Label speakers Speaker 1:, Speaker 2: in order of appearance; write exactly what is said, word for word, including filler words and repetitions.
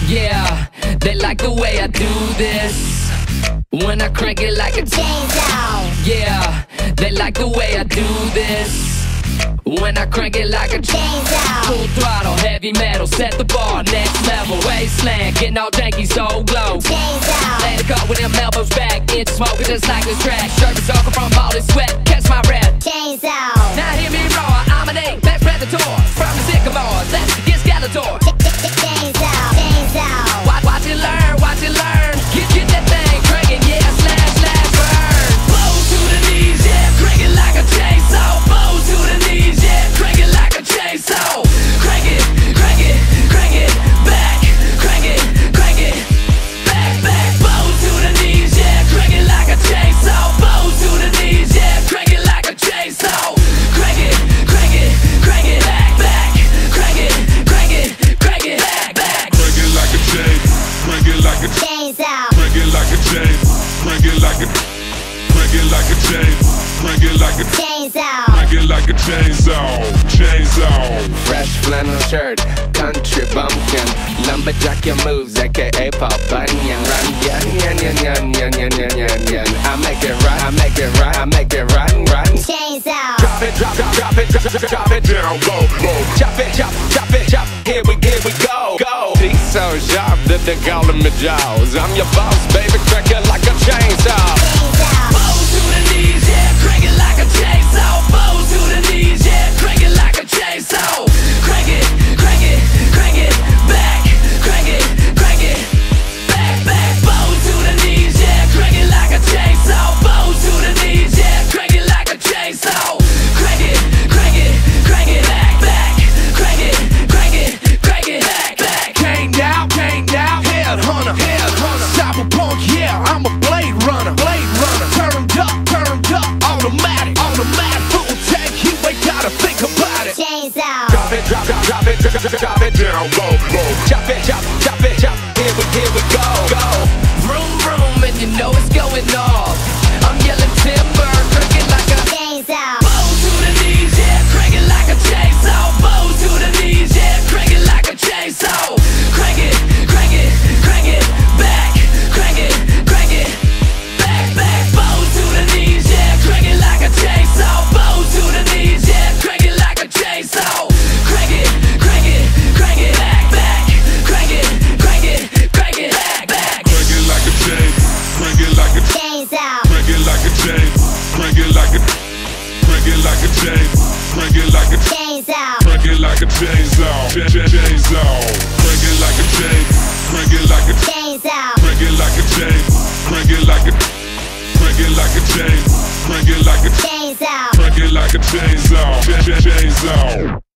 Speaker 1: Yeah, they like the way I do this. When I crank it like a chainsaw. Yeah, they like the way I do this. When I crank it like a chainsaw. Full throttle, heavy metal, set the bar, next level. Wasteland, getting all janky, so glow. Chainsaw. Let it go with them elbows back, it's smoking just like this track. Shirt is off from all this sweat, catch my breath. Chainsaw. Now hear me roar, I'm an apex predator. From the sycamore, let's get Skeletor. Chainsaw, chainsaw. Watch, watch it learn, watch it learn. Get, get that thing cranking, yeah, slash, slash, burn. Blow to the knees, yeah, crank it like a chainsaw. Blow to the knees, yeah, crank it like a chainsaw. Crank it, crank it, crank it, back, crank it, crank it, back, back. Blow to the knees, yeah, crank it like a chainsaw. Blow to the knees, yeah, crank it like a chainsaw. Crank it, crank it, crank it, back, back, crank it, crank it, crank it, back, back.
Speaker 2: Crank it like a chain, crank it like a
Speaker 1: chainsaw.
Speaker 2: Crank it like a chain, crank it like a crank it like a chain, crank it like a
Speaker 1: chainsaw.
Speaker 2: Crank it like a chainsaw, chainsaw.
Speaker 3: Fresh flannel shirt, country bumpkin, lumberjack your moves, aka Paul Bunyan. Run, yan, yan, yan, yan, yan, yan, yan, yan, yan. I make it run, I make it run, I make it run, run.
Speaker 1: Chainsaw.
Speaker 3: Drop it, drop, drop, drop it, drop, drop, drop it
Speaker 2: Down low, low.
Speaker 3: Chop it, chop, chop it, chop. Here we, here we go, go. He's so sharp that they call him the Jaws. I'm your boss, baby, crank it like a chainsaw.
Speaker 1: Bow to the knees, yeah, crank it like a chainsaw. Bow to the knees, yeah, crank it like a chainsaw. Crank it, crank it, crank it, back, crank it, crank it, back, back. Bow to the knees, yeah, crank it like a chainsaw. Bow to the knees, yeah, crank it like a chainsaw. Crank it, crank it, crank it, back, back, crank it, crank it, crank it, back, back.
Speaker 4: Came down, came down, headhunter, headhunter. Cyberpunk, yeah, I'm a blade runner, blade runner. Turned up, turned up, automatic, automatic. Full tank, you ain't gotta think about it.
Speaker 1: Chainsaw.
Speaker 3: Drop it, drop, drop, drop it, drop, drop, drop it
Speaker 2: Down low, low.
Speaker 3: Chop it, chop, chop it, chop. Here we, here we go, go.
Speaker 1: Vroom, vroom, and you know it's going off. I'm yelling timber, crank it like a chainsaw. Bow to the knees, yeah, crank it like a chainsaw. Bow to the knees, yeah, crank it like a chainsaw. Crank it, crank it, crank it, back, crank it, crank it, back, back. Bow to the knees, yeah, crank it like a chainsaw. Bow to the knees, yeah, crank it like a chainsaw. Crank it, crank it, crank it, back, back, crank it, crank it, crank it, back, back.
Speaker 2: Crank it like a chain, crank it like a
Speaker 1: Chainsaw.
Speaker 2: crank it like a chain, crank it like a crank it like a chain, crank it like a
Speaker 1: Chainsaw.
Speaker 2: crank it like a chainsaw, Ch- ch- chainsaw. Crank it like a chain, crank it like a
Speaker 1: Chainsaw.
Speaker 2: crank it like a chain, crank it like a crank it like a chain, crank it like a
Speaker 1: Chainsaw.
Speaker 2: crank it like a chainsaw, Ch- ch- chainsaw.